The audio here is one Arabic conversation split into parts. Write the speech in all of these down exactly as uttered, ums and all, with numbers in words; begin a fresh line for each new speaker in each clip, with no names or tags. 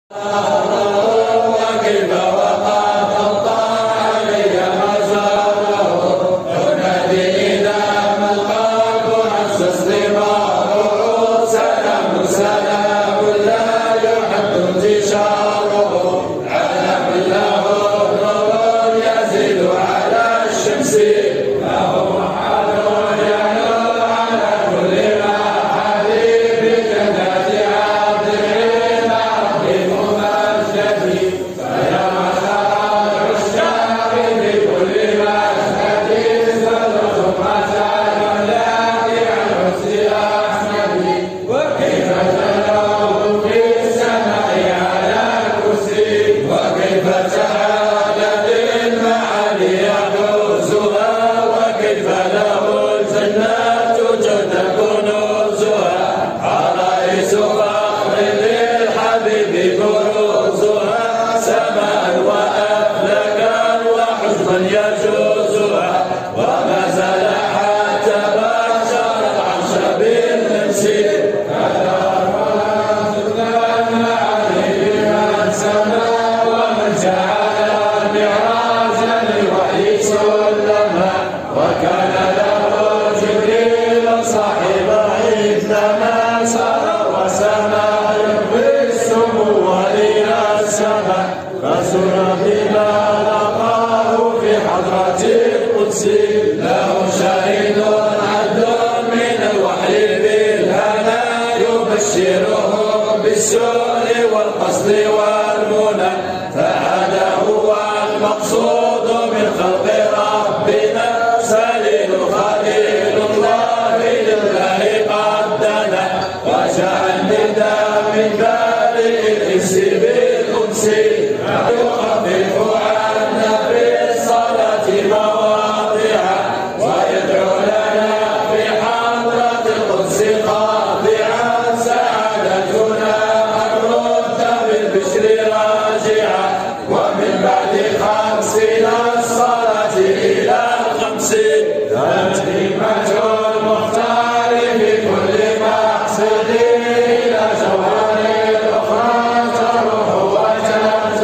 إلى جوهر الأخرى تروح وتنفع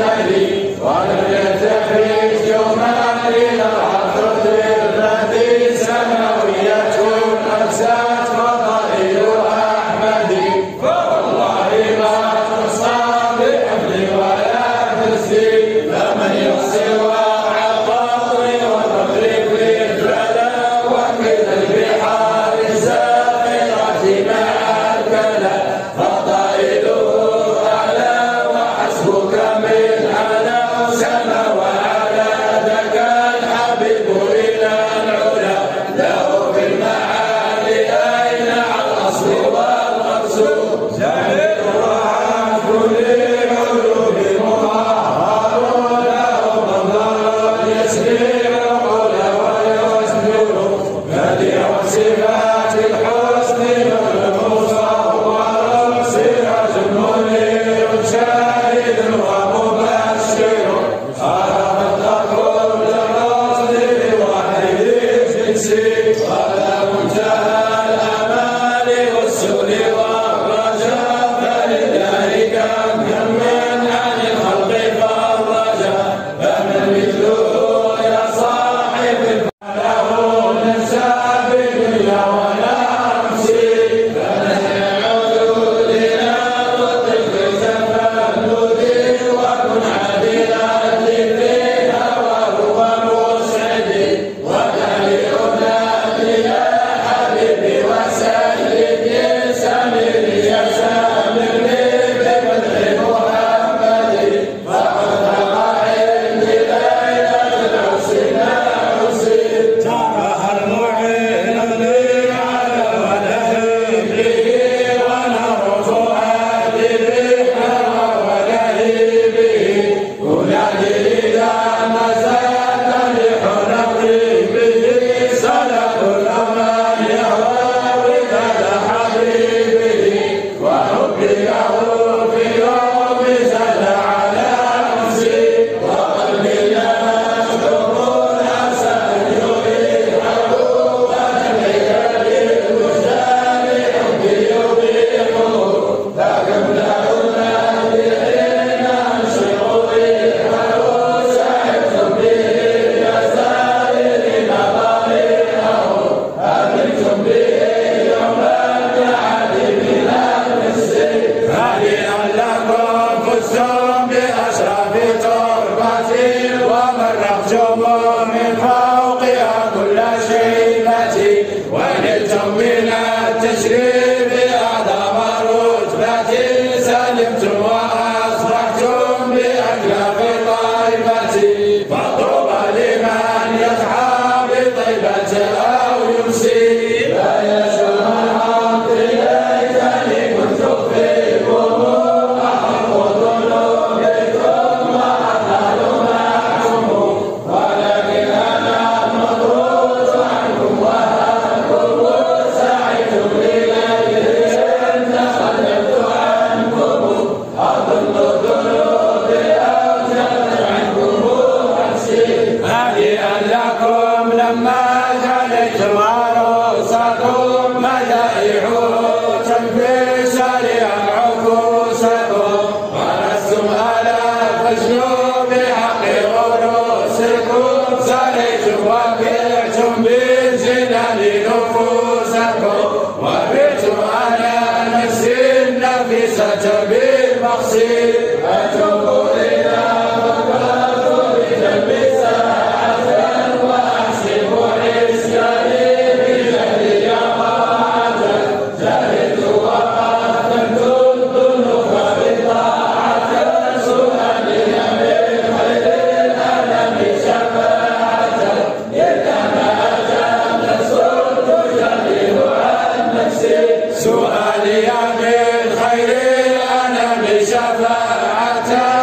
فزتم بأشرف تربتي ومرقتم من فوقها كل شيبتي ونلتم من التشريف أعظم رتبتي سلمتم وأصبحتم بأكلف طيبتي فطوبى لمن يسعى بطيبة أو يمسي لا يشم الحق ليتني كنت فيكم أحق ذنوبكم وأفعل معكم ولكن أنا مطرود عنكم وأنكم سعيتم إليه تخلفت عنكم أظن الذنوب أوجبت عنكم نفسي هنيئا لكم لما جعلتم عروسكم مدائح تنفي سريعا عكوسكم ولستم على فجنوب حق غروسكم سريتم وبعتم بالجنان نفوسكم وبعتم على نفس النفيسة بالمقصد أتوب إلى فكرت بجنب ساعة وأحسب عصياني بجهلي طاعة جهلت وقدمت الذنوب بطاعة سؤالي بالخير الألم شفاعة إذا ما أجاب صرت جميل عن نفسي سؤالي بالخير الألم شفاعة